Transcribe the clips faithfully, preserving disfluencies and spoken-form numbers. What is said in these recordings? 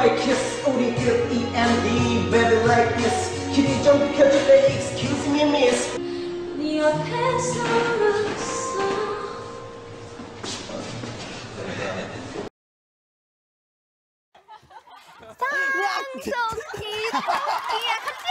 like kiss 우리 그 E and D baby like this 길이 좀 켜줄 때 excuse me miss 네 옆에 서러웠어 산속기 토끼야 같이!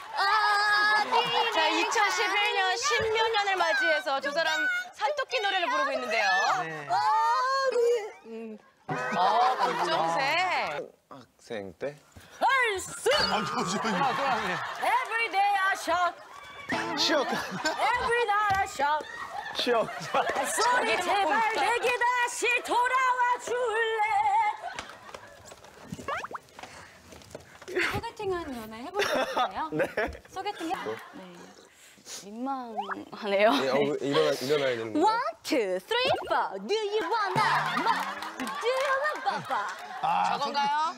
자, 이천십일 년 십몇 년을 맞이해서 두 사람 산토끼 노래를 부르고 있는데요. 네. 음. 어, 검정색. 학생 때? 얼쑤! 아, 잠시만요. Every day I shop. 시ок. Every night I shop. 시ок. 소리 제발 내게 다시 돌아와 줄래? 소개팅한 연애 해본 적 있어요? 네. 소개팅 해? 네. 민망하네요. 네, 어, 일어나, 일어나야 되는 거예요? One, two, three, four. Do you wanna more? Do you wanna papa? 아, 저건가요?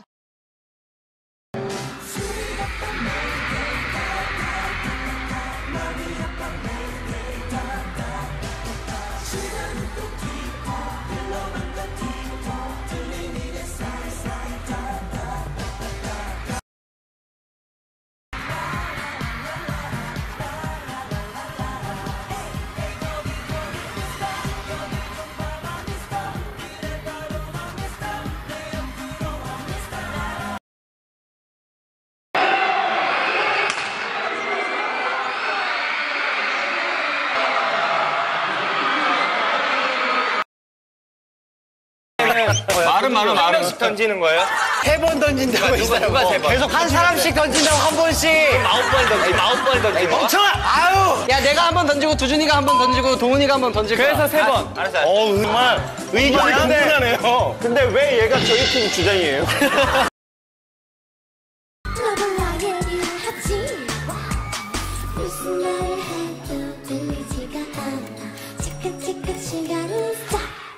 말은 많아, 한 명씩 던지는 거예요? 세 번 던진다고 했어요. 누가 세 번? 계속 한 사람씩 던진다고 한 번씩. 아홉 번 던지, 아홉 번 던지고. 멍청아! 아유! 야, 내가 한 번 던지고, 두준이가 한 번 던지고, 동훈이가 한 번 던지고. 그래서 세 번. 알았어, 알았어. 어우, 정말 의견이 궁금하네요. 근데 왜 얘가 저희 팀 주장이에요? 무슨 말을 해도 들리지가 않아 차근차근 시간을 싹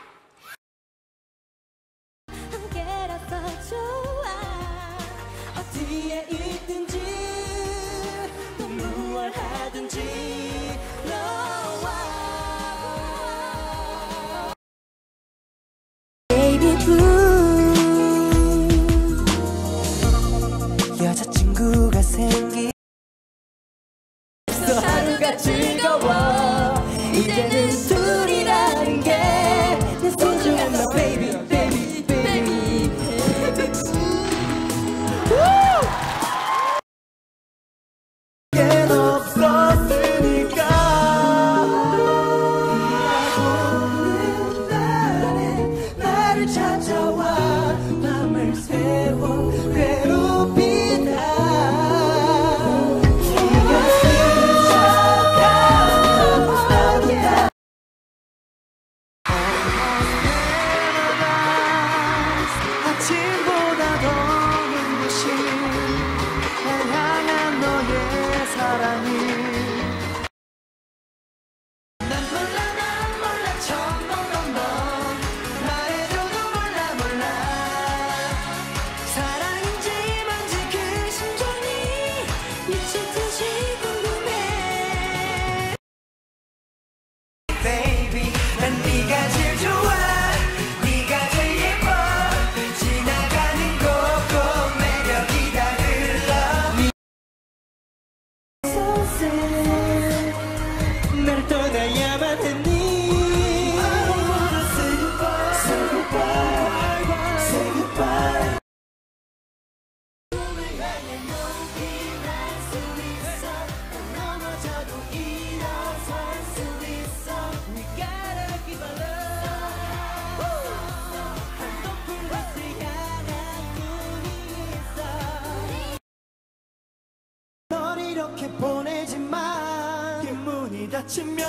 함께라서 좋아 어디에 있든지 또 무얼 하든지 너와 Baby blue 여자친구가 생기 하루가 즐거워 이제는 둘이라는 게 내 소중한 너 baby baby baby 겐 없었으니까 오는 날에 나를 찾아와 밤을 새워 괴롭히다 아침보다 더 눈부신 날 향한 너의 사랑이 난 몰라 난 몰라 첨벙벙벙 말해줘도 몰라 몰라 사랑인지 뭔지 그 심정이 미칠 듯이 궁금해 Baby 난 네가 제일 좋아 네가 제일 예뻐 지나가는 곳곳 매력이 다 흘러 So sad 날 떠나야만 했니 I wanna say goodbye Say goodbye Say goodbye 꿈을 향해 높이 날 수 있어 넘어져도 일어설 수 있어 We gotta give a love 한 높은 곳을 향한 꿈이 있어 널 이렇게 보내지만 그 문이 닫히면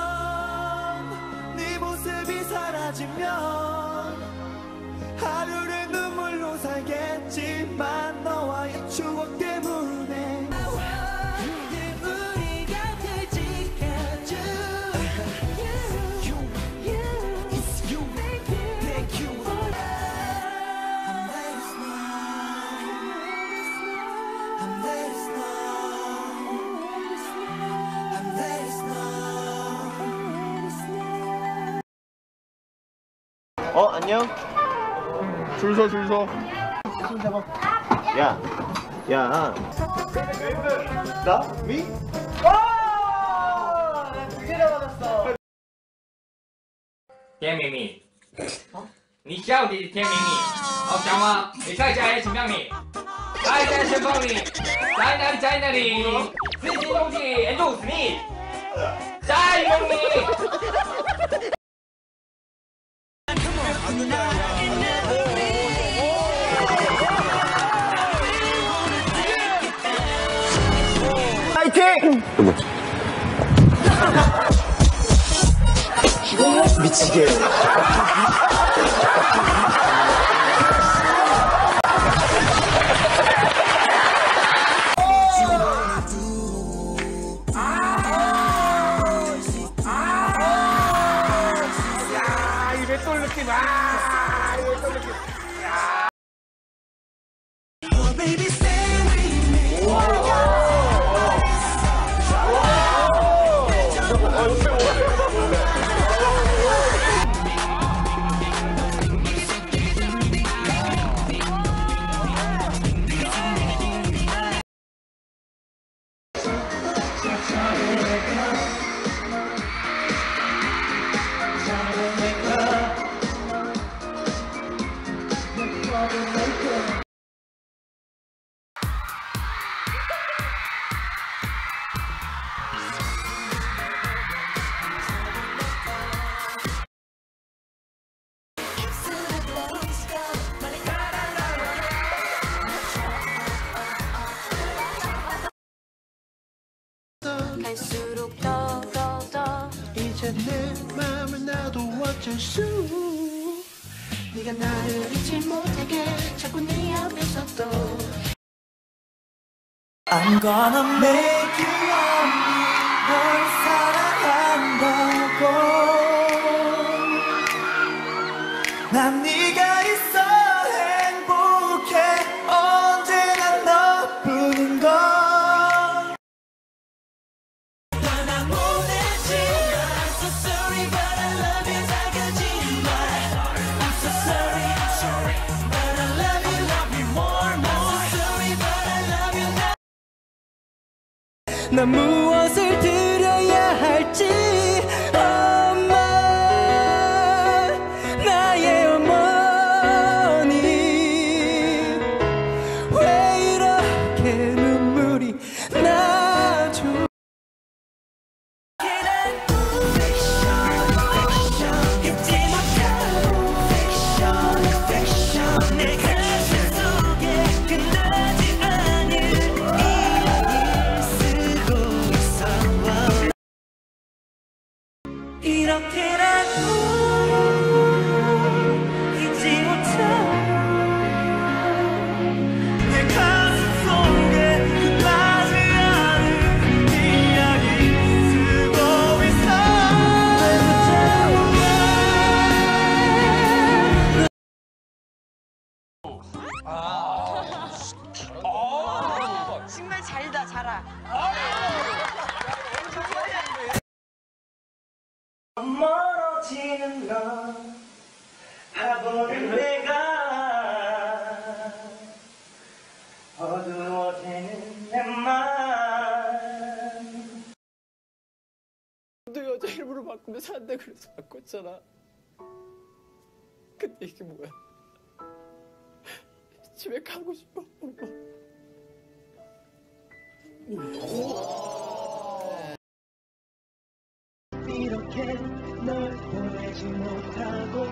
네 모습이 사라지면 하루를 눈물로 살겠지만 너와의 추억 때문에 늘 우리 곁을 지켜줘 You, you, it's you, thank you I'm ready now I'm ready now I'm ready now 어, 안녕? 줄 서, 줄 서. 손 잡아. 야, 야. 나? 미? 와! 두개 잡아놨어. 甜米米，你叫你甜米米，好笑吗？你看一下 H 妙米，来在前方里，在哪里在哪里？自己东西 Andrew Smith， 在梦里。 파이팅! 미치게. 야, 이 맷돌 느낌. 아, 이 맷돌 느낌. 야. 갈수록 더 더 더 이제 내 맘을 나도 어쩔 수 네가 나를 잊지 못하게 자꾸 네 앞에서 또 I'm gonna make you love me 널 사랑한다고 난 네가 있어 행복해 언제나 너뿐인 걸 난 무엇을 드려야 할지 엄마 나의 어머니 왜 이렇게 눈물이 나죠 내 가슴 속에 끝나지 않을 이렇게라도 잊지 못해 내 가슴 속에 끝나지 않은 이야기 쓰고 있어 정말 잘다 잘아. 멀어지는 너 바보는 내가 어두워지는 내맘 너 여자 이름으로 바꾸면 산다 그래서 바꿨잖아. 근데 이게 뭐야? 집에 가고 싶어 엄마. 이렇게 널 보내지 못하고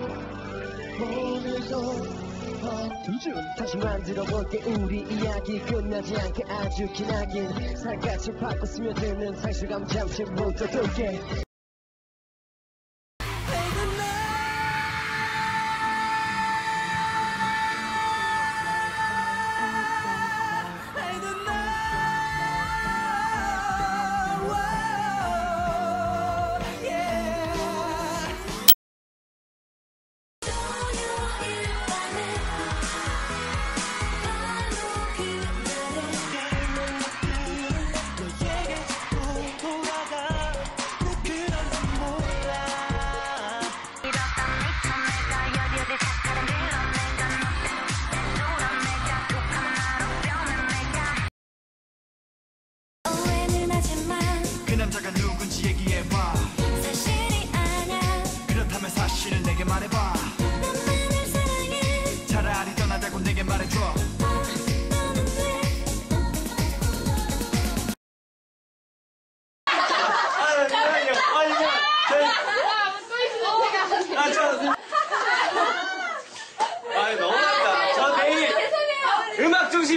오늘도 두준 다시 만들어볼게 우리 이야기 끝나지 않게 아주 기나긴 살갗을 밟고 스며드는 상실감 잠시 멈춰둘게 돌아가 내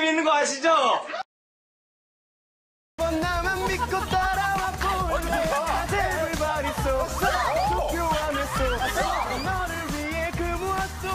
느낌 있는 거 아시죠? 나만 믿고 따라와 보면 Everybody so so 필요하면서 너를 위해 그 무엇도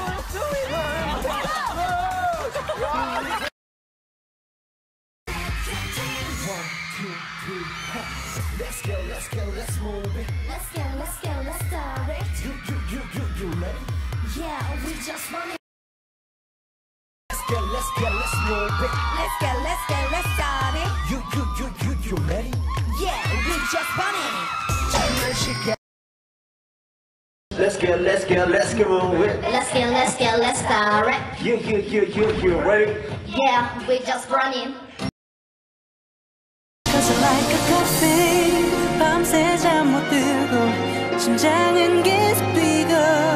Let's go, let's go, let's move it. Let's go, let's go, let's start it. You, you, you, you, you ready? Yeah, we just want it. Let's go, let's go, let's move it. Let's go, let's go, let's start it. You, you, you, you, you ready? Yeah, we just want it. 장난식이야. Let's go, let's go, let's go move it. Let's go, let's go, let's start it. You, you, you, you, you ready? Yeah, we just running. Cause I like a coffee 밤새 잠 못 들고 심장은 계속 뛰고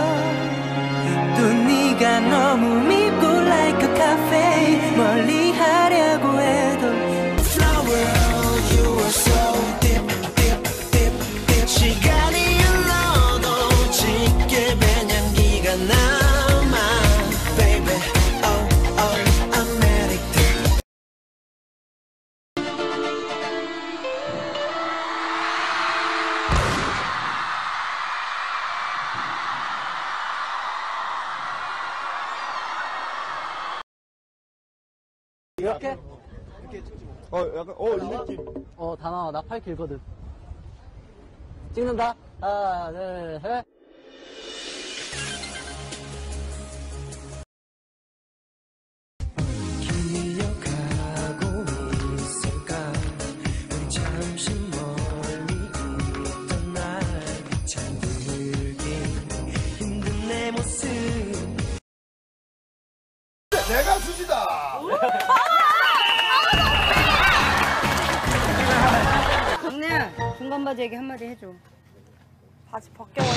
또 네가 너무 밉고 like a cafe 멀리 하려고 해도 Flower you are so deep deep deep deep 시간이 흘러도 짙게 밴 향기가 남아 Baby oh oh I'm addicted 이렇게? 어, 약간, 어, 이 느낌. 어, 다 나와. 나 팔 길거든. 찍는다. 하나, 둘, 셋. 기억하고 있을까? 우리 잠시 멀리 있던 날 잠들기 힘든 내 모습. 내가 수지다! 언니야, 중간 바지에게 한마디 해줘. 바지 벗겨버릴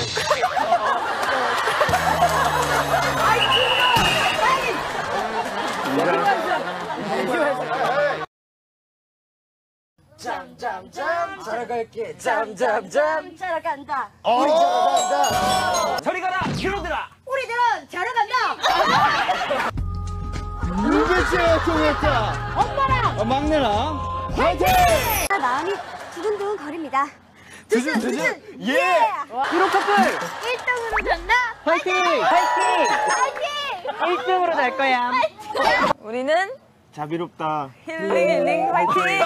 짬짬짬 자라갈게 짬짬짬 자러 간다. 우리 자라간다 저리 가라 히로들아. 우리들은 자러 간다. 누구지요 통했다 엄마랑 어, 막내랑 화이팅! 마음이 두근두근 거립니다. 두근 두근 예! 히로 커플 일 등으로 간다. 화이팅! 화이팅! 일 등으로 갈 거야. 우리는 자비롭다 힐링 힐링 화이팅!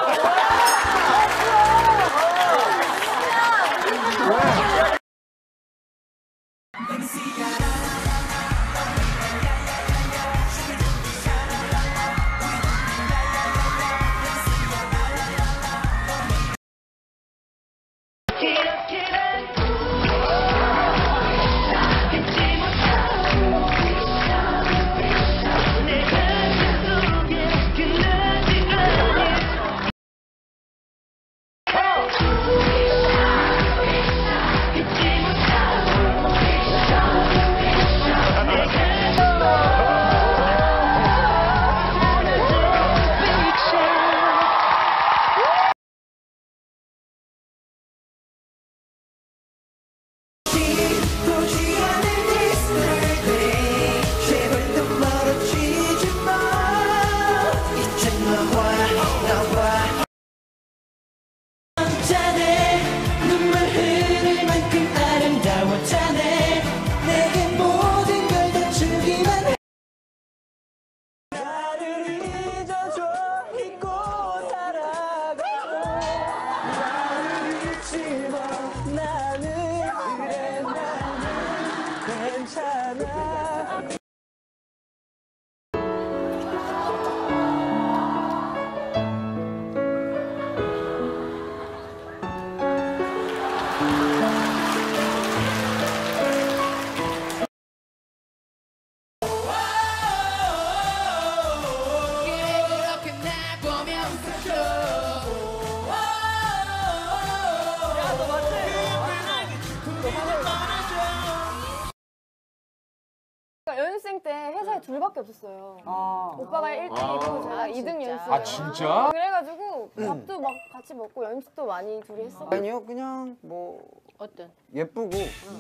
연습생 때 회사에 둘밖에 없었어요. 아. 오빠가 일 등이고 제가 이 등이었어요. 아, 진짜? 그래가지고 밥도 막 같이 먹고 연습도 많이 둘이 했었고. 아니요, 그냥 뭐 어떤? 예쁘고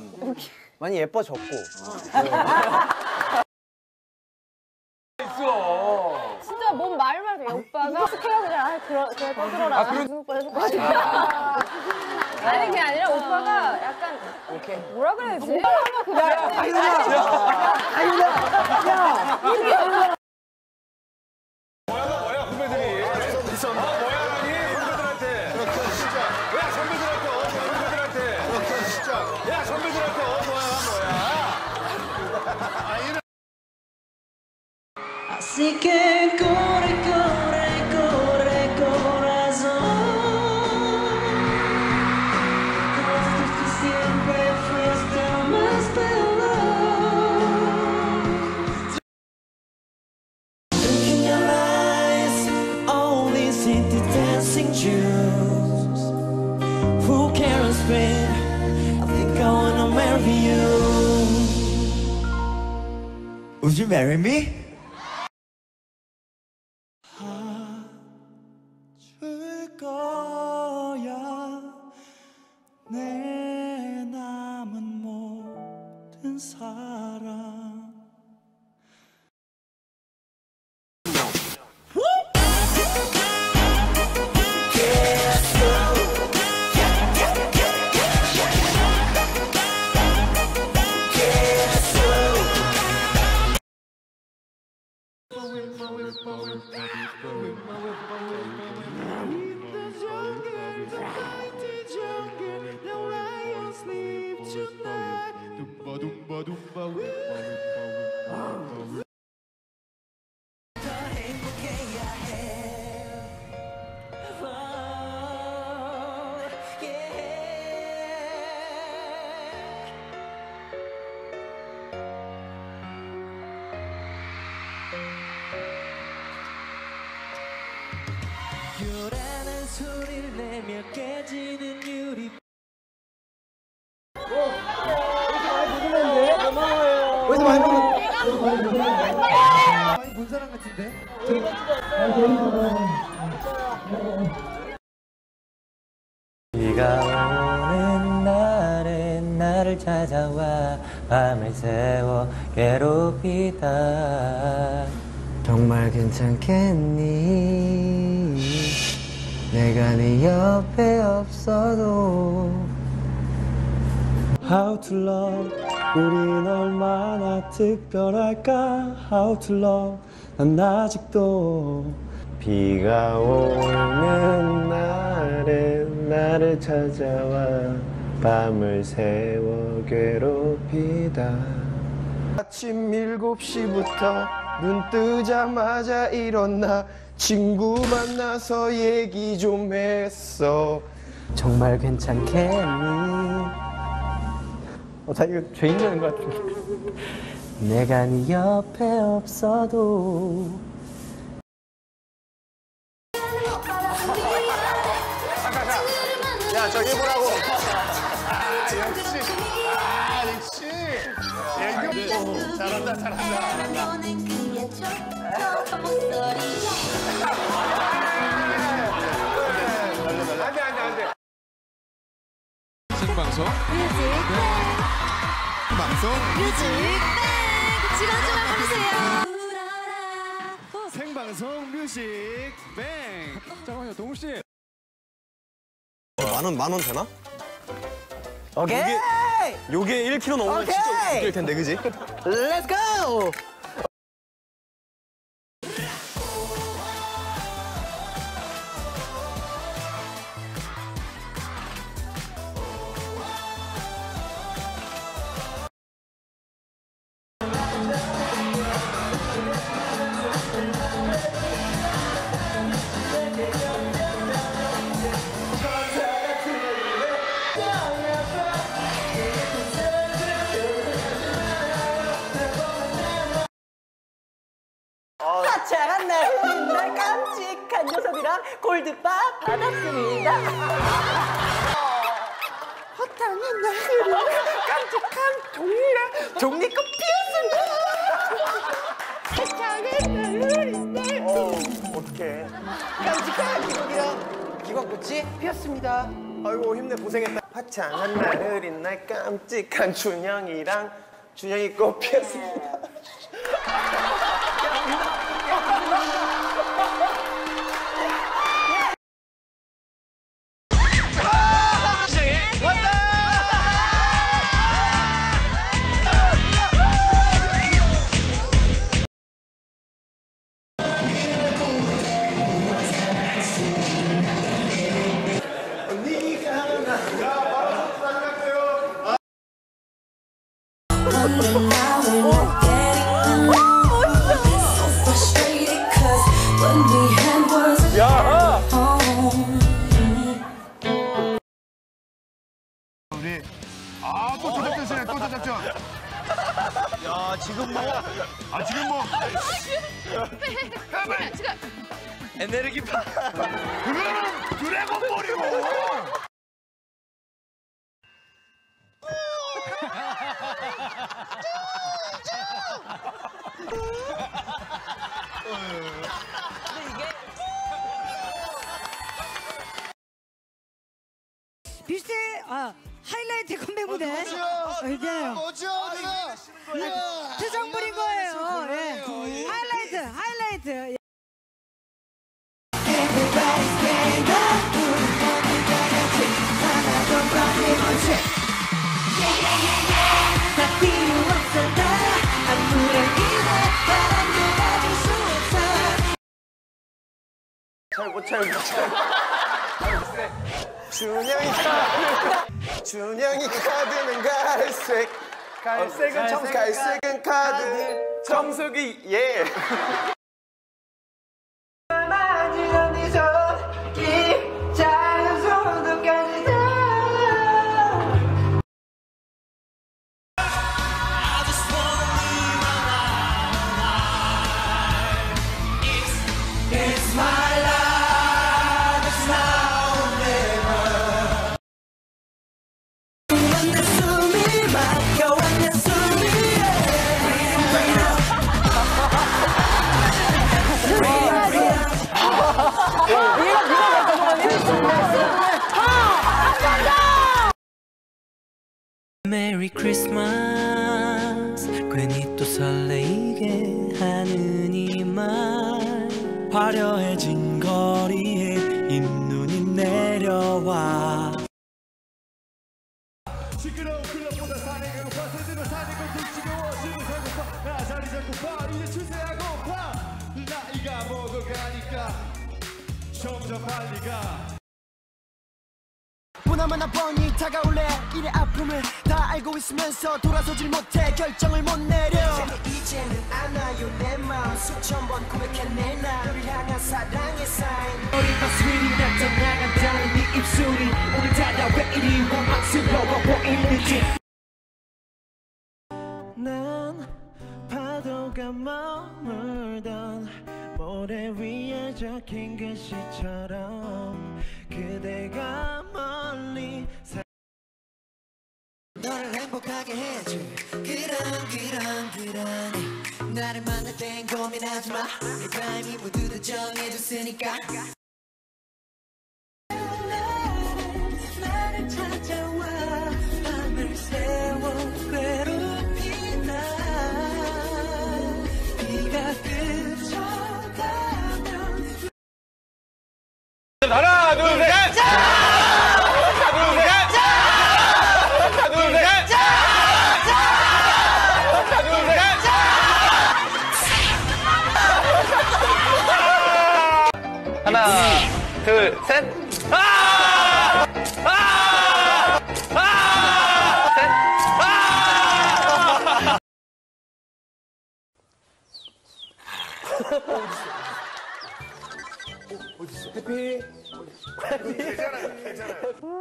많이 예뻐졌고. 진짜 뭐 말만 돼. 오빠가 스케일하고 그냥 아, 그러, 그래 떠들어라. 무슨 오빠 해줄까? 아니 그게 아니라 오빠가 약간 오케이. 뭐라 그래야지? 오빠가 한번 그래. 아이유야! 아이유야! 야! 뭐야 뭐야 후배들이. 있어 어 뭐야 아니 후배들한테. 진짜. 야 선배들한테 어 선배들한테. 진짜. 야 선배들한테 어 뭐야 뭐야. 아이유는. Así que corre, corre, corre, corazón. Tú siempre fuiste más veloz. Look in your eyes, all these empty dancing shoes. Who cares, babe? I think I wanna marry you. Would you marry me? 줄 거야 내 남은 모든 사랑. 요란한 소리를 내며 깨지는 유리. 어디서 많이 본 많이 본 사람 같은데? 비가 오는 날에 나를 찾아와 밤을 새워 괴롭히다. 정말 괜찮겠니? 내가 네 옆에 없어도. How to love, 우린 얼마나 특별할까? How to love, 난 아직도. 비가 오는 날에 나를 찾아와 밤을 새워 괴롭히다. 아침 일곱 시부터 눈 뜨자마자 일어나 친구 만나서 얘기 좀 했어. 정말 괜찮겠니? 어, 나 이거 죄인 되는 것 같은데. 내가 네 옆에 없어도. 야 저기 보라고. 아 역시. 아 역시. 애교. 잘한다 잘한다. 안돼 안돼 안돼. 생방송 방송 뮤직뱅 지금 좀 해보세요. 생방송 뮤직뱅. 잠깐만요 동우 씨. 만 원, 만 원 되나? 오케이. 요게, 요게 일 킬로그램 넘으면 오케이. 진짜 웃길 텐데, 그지? Let's go. 화창한 날, 날 깜찍한 녀석이랑 골드바 받았습니다. 화창한 날, 깜찍한 종이랑 종이꽃 피었습니다. 화창한 날, 어, 어떡해. 깜찍한 기록이랑 기관꽃이 피었습니다. 아이고, 힘내, 고생했다. 화창한 날, 흐린 날, 깜찍한 준영이랑 준영이 꽃 피었습니다. 에너지파. 그거는 드래곤볼이고. 비슷해. 아 하이라이트 컴백 무대. 이게요. 뭐죠? 내가 표정부린 거예요. 예. 하이라이트, 하이라이트. 잘못 잘못 준영이 카드 준영이 카드는 갈색 갈색은 어, 청 갈색은 카드 정석이 예 메리 크리스마스 괜히 또 설레이게 하는 이 말 화려해진 거리에 흰눈이 내려와 시끄러운 클럽보다 산에 가고파 새들은 산에 걷고 지겨워지는 살고파 나 자리 잡고파 이제 추세하고파 나이가 먹어가니까 점점 빨리 가 보나마나 뻔히 다가올래 이래 아픔을 다 알고 있으면서 돌아서질 못해 결정을 못 내려 이제는 안아요 내 마음 수천 번 고백해내 나 너를 향한 사랑의 사인 어린 스윗이 나타나간다는 네 입술이 오늘따라 왜 이리 원망스러워 보이는지 난 파도가 머물던 모래 위에 적힌 글씨처럼 그대가 멀리 사... 너를 행복하게 해줘 그런 그런 그런 나를 만날 땐 고민하지 마 내 삶이 모두 다 정해졌으니까 나를 찾아와 밤을 새워 괴롭힌 나 비가 그쳐가면 하나 둘 셋 하나 둘 셋 하나 둘 셋 하나 둘 셋 하나, 둘, 셋. 아! 아! 아! 셋. 아! 어딨어? 해피 괜찮아 괜찮아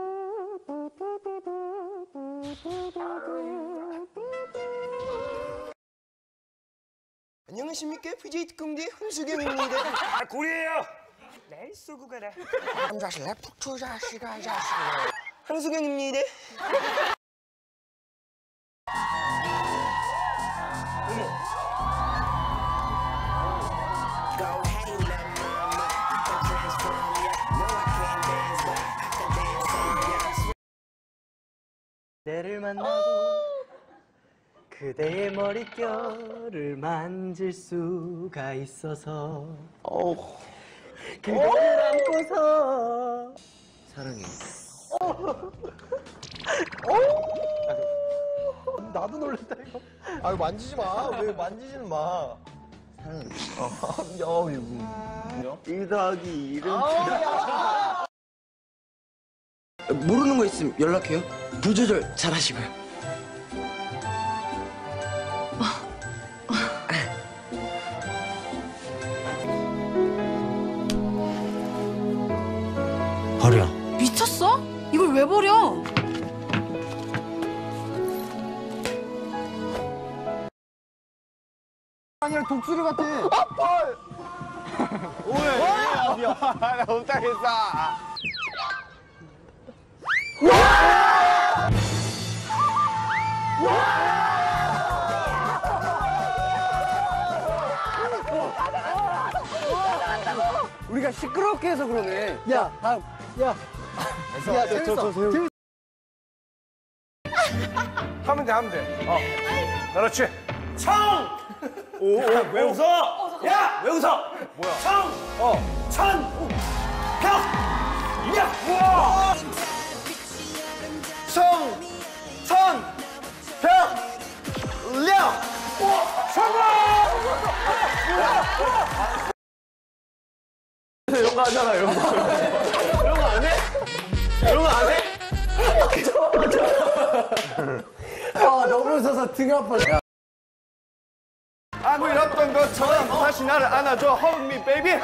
안녕하십니까 피제이 특공대 훈수경입니다 아 구리예요 날 쏘고 가라 남자실래 푹 자식아 이 자식아 한수경입니다 때를 만나고 그대의 머릿결을 만질 수가 있어서 그대를 안고서 사랑해 나도 놀랐다 이거 아 만지지 마왜 만지지는 마 사랑해 어, 이거 일 더하기 일은 모르는 거 있으면 연락해요 불 조절 잘 하시고요 버려 미쳤어? 이걸 왜 버려? 아니요 독수리 같아. 어? 헐. 오해. 나 못하겠어. 우리가 시끄럽게 해서 그러네. 야, 다음. 야. 야, 재밌어. 저, 저, 저, 재밌어. 하면 돼, 하면 돼. 어. 그렇지. 청! 오, 오, 왜 웃어? 야! 왜 웃어? 뭐야? 청! 어. 천! 오. 벽! 야! 우와! 청! 천! 벽! 려! 우와! 성공! 이런 거 하잖아, 이런 거. 이런 거 안 해? 이런 거 안 해? 아, 너무 웃어서 등이 아파. 안 잃었던 것처럼 다시 나를 안아줘. Hold me, baby.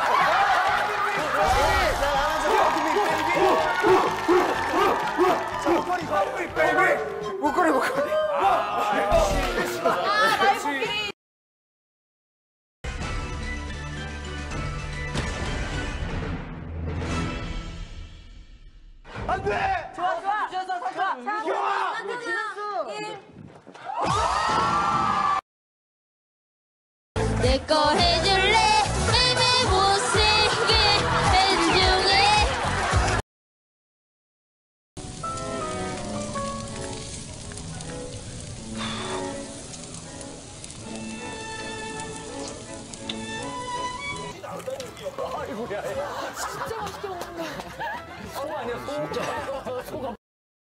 목걸이, 목걸이, baby. 목걸이, 목걸이. 아, 나의 코끼리. 안 돼! 좋아, 좋아. 주셔서 잠깐. 이경아! 내거 해줄래 매일 못쓰게 해줄래. 진짜 맛있게 먹는다. 소 아니야, 소. 소가.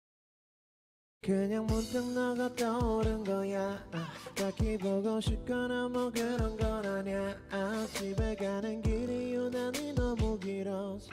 그냥 문득 너가 떠오른 거야. 아, 딱히 보고 싶거나 뭐 그런 건 아니야. 아, 집에 가는 길이 유난히 너무 길어서.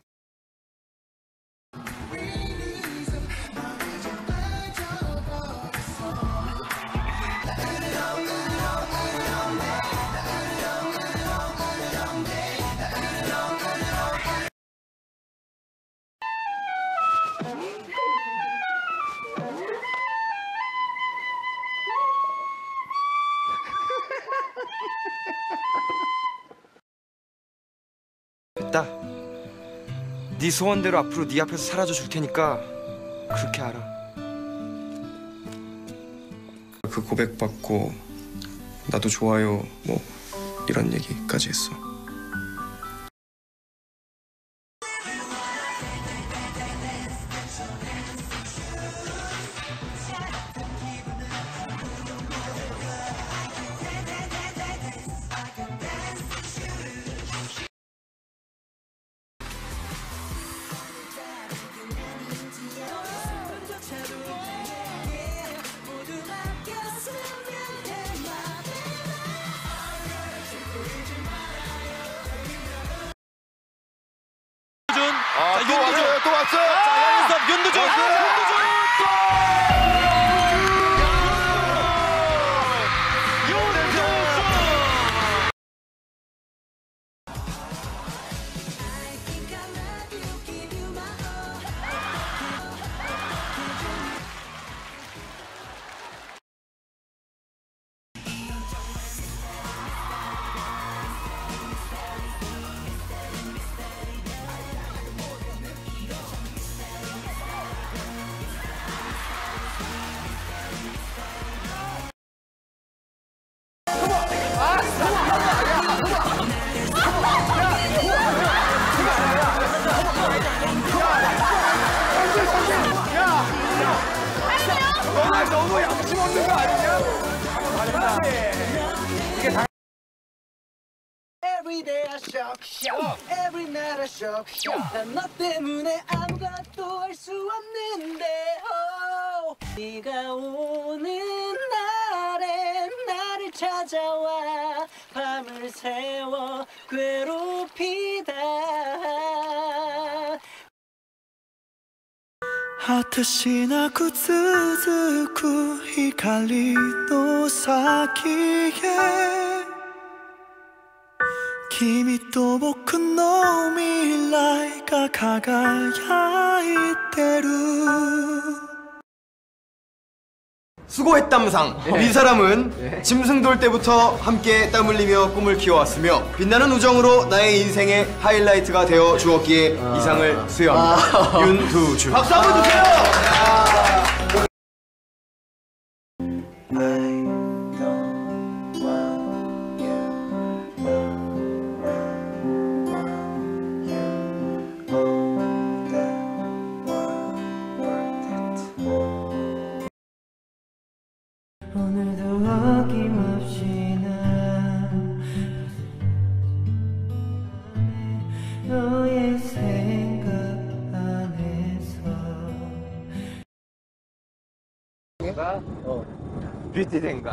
됐다. 네 소원대로 앞으로 네 앞에서 사라져 줄 테니까 그렇게 알아. 그 고백 받고 나도 좋아요 뭐 이런 얘기까지 했어. 아, 또 왔어요, 또 왔어요. 자, 연습 윤두준. 윤두준. 너무 양심 없는 거 아니냐? 이게 다. Every day I shock, shock. Every night I shock, shock. 난 너 때문에 아무것도 할 수 없는데. Oh. 네가 오는 날엔 나를 찾아와 밤을 새워 괴롭히다. 果てしなく続く光の先へ君と僕の未来が輝いてる 수고했담상. 이 사람은 짐승 돌 때부터 함께 땀 흘리며 꿈을 키워왔으며 빛나는 우정으로 나의 인생의 하이라이트가 되어 주었기에 이 상을 수여합니다. 윤두준. 박수 한번 주세요. 오늘도 어김없이 난 너의 생각 안에서 어. 뷰티된가?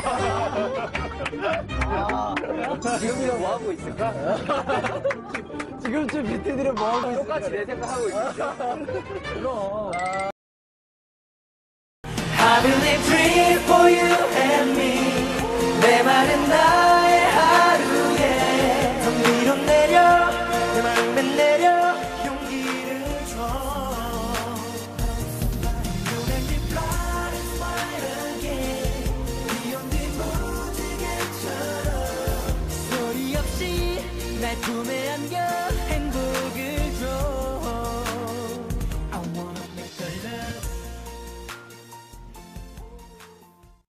지금 뭐 하고 있을까? 지금쯤 뷰티들은 뭐 하고 있을까? 똑같이 내 생각하고 있을까? 그럼. I believe free for you and me